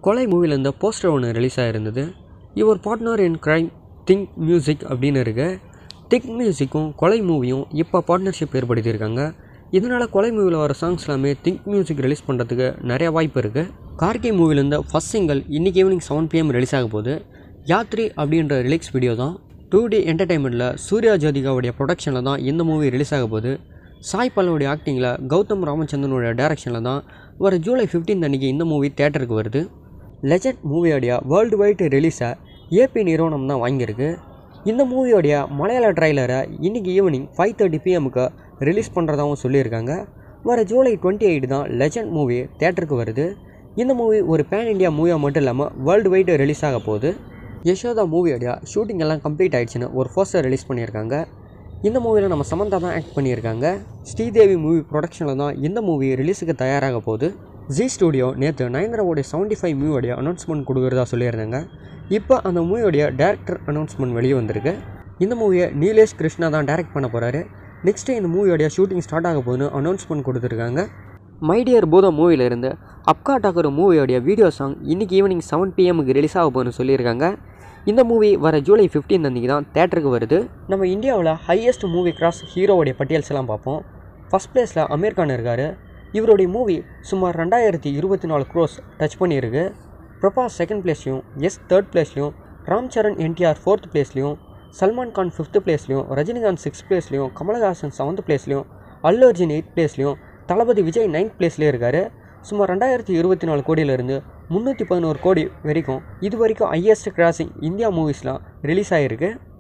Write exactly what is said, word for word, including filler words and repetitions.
kolai மூவிலேருந்து poster ஒன்று release ஆகிருந்தது. Your partner in crime think music அப்படின்னு இருக்கு. திங்க் மியூசிக்கும் kolai மூவியும் இப்போ பார்ட்னர்ஷிப் ஏற்படுத்தியிருக்காங்க. இதனால் kolai மூவியில் வர சாங்ஸ் எல்லாமே திங்க் மியூசிக் ரிலீஸ் பண்ணுறதுக்கு நிறைய வாய்ப்பு இருக்குது. karki மூவிலேருந்து ஃபஸ்ட் சிங்கிள் இன்றைக்கி ஈவினிங் செவன் பிஎம் ரிலீஸ் ஆக போகுது. யாத்ரி அப்படின்ற ரிலீக்ஸ் வீடியோ தான். டூ டி என்டர்டைன்மெண்ட்டில் சூர்யா ஜோதிகாவுடைய ப்ரொடக்ஷனில் தான் இந்த மூவி ரிலீஸ் ஆக போகுது. சாய் பல்லவுடைய ஆக்டிங்கில் கௌதம் ராமச்சந்திரனுடைய டைரக்ஷனில் தான் வர ஜூலை ஃபிஃப்டீன்த் அன்றைக்கி இந்த மூவி தேட்டருக்கு வருது. லெஜண்ட் மூவியோடைய வேர்ல்டு வைடு ரிலீஸை ஏபி நிறுவனம் தான் வாங்கியிருக்கு. இந்த மூவியோடைய மலையாள ட்ரைலரை இன்றைக்கி ஈவினிங் ஃபைவ் தேர்ட்டி பிஎம்முக்கு ரிலீஸ் பண்ணுறதாகவும் சொல்லியிருக்காங்க. வர ஜூலை டுவெண்ட்டி எயிட் தான் லெஜண்ட் மூவி தேட்டருக்கு வருது. இந்த மூவி ஒரு பேன் இண்டியா மூவியாக மட்டும் இல்லாமல் வேர்ல்டு வைடு ரிலீஸ் ஆக போகுது. யசோதா மூவியோடைய ஷூட்டிங் எல்லாம் கம்ப்ளீட் ஆகிடுச்சுன்னு ஒரு போஸ்டர் ரிலீஸ் பண்ணியிருக்காங்க. இந்த மூவியில் நம்ம சமந்தா தான் ஆக்ட் பண்ணியிருக்காங்க. ஸ்ரீதேவி மூவி ப்ரொடக்ஷனில் தான் இந்த மூவி ரிலீஸுக்கு தயாராக போகுது. ஜி ஸ்டுடியோ நேற்று நயன்தாராவோடைய செவன்ட்டி ஃபைவ் மூவியோடைய அனௌன்ஸ்மெண்ட் கொடுக்குறதா சொல்லியிருந்தாங்க. இப்போ அந்த மூவியோடைய டேரக்டர் அனௌன்ஸ்மெண்ட் வெளியே வந்திருக்கு. இந்த மூவியை நீலேஷ் கிருஷ்ணா தான் டைரக்ட் பண்ண போகிறாரு. நெக்ஸ்ட்டு இந்த மூவியோடைய ஷூட்டிங் ஸ்டார்ட் ஆக போகுதுன்னு அனௌன்ஸ்மெண்ட் கொடுத்துருக்காங்க. மைடியர் பூதம் மூவியிலேருந்து அப்கா டாக்கர் மூவியோடைய வீடியோ சாங் இன்றைக்கி ஈவினிங் செவன் பிஎம்முக்கு ரிலீஸ் ஆக போகுதுன்னு சொல்லியிருக்காங்க. இந்த மூவி வர ஜூலை ஃபிஃப்டீன் அன்றைக்கி தான் தேட்டருக்கு வருது. நம்ம இந்தியாவில் ஹையஸ்ட் மூவி கிராஸ் ஹீரோவுடைய பட்டியல்ஸ் எல்லாம் பார்ப்போம். ஃபஸ்ட் பிளேஸில் அமீர் கான் இருக்கார். இவருடைய மூவி சுமார் ரெண்டாயிரத்தி இருபத்தி நாலு க்ரோஸ் டச் பண்ணியிருக்கு. பிரபாஸ் செகண்ட் பிளேஸ்லையும், எஸ் தேர்ட் பிளேஸ்லையும், ராம் சரண் என்டிஆர் ஃபோர்த் பிளேஸ்லையும், சல்மான் கான் ஃபிஃப்த் பிளேஸ்லையும், ரஜினிகாந்த் சிக்ஸ்த் பிளேஸ்லையும், கமலஹாசன் செவன்த் பிளேஸ்லையும், அல்லு அர்ஜுன் எயித் பிளேஸ்லையும், தளபதி விஜய் நைன்த் பிளேஸ்லேயே இருக்கார். சுமார் ரெண்டாயிரத்தி இருபத்தி நாலு கோடியிலேருந்து முந்நூற்றி பதினோரு கோடி வரைக்கும் இது வரைக்கும் ஹையஸ்ட் கிராசிங் இந்தியா மூவிஸ்லாம் ரிலீஸ் ஆகிருக்கு.